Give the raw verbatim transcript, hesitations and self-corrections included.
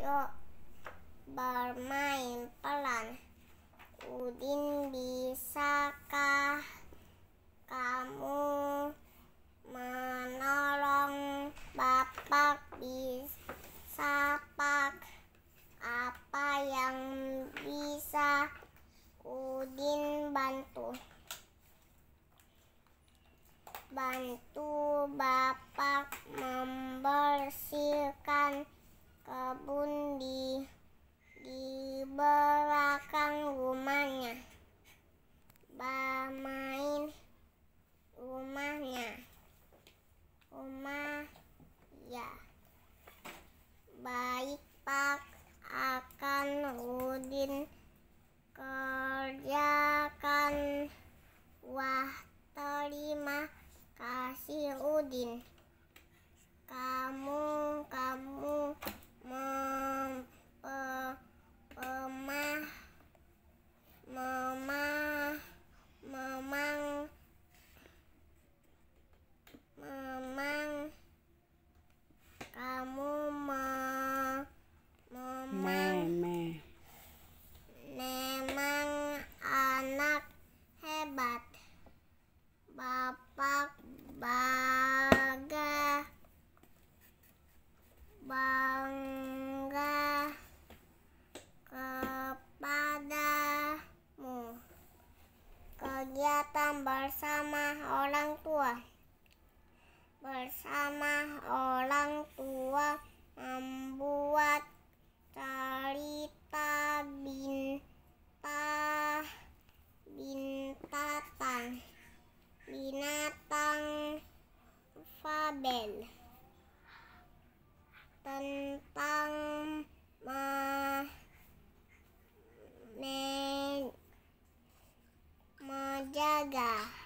Ayo bermain pelan. Udin, bisakah kamu menolong Bapak? Bisa Pak. Apa yang bisa Udin bantu? Bantu Bapak membersihkan kebun di di belakang rumahnya. Bermain rumahnya. Rumah ya. Baik Pak, akan Udin kerjakan. Wah, terima kasih Udin. Kamu kamu mem, pe, pemah, memang memang memang kamu me, memang memang anak hebat. Bapak bangga bangga kepadamu. Kegiatan bersama orang tua. Bersama orang tua membuat cerita bintang bintang binatang fabel tentang me, me, menjaga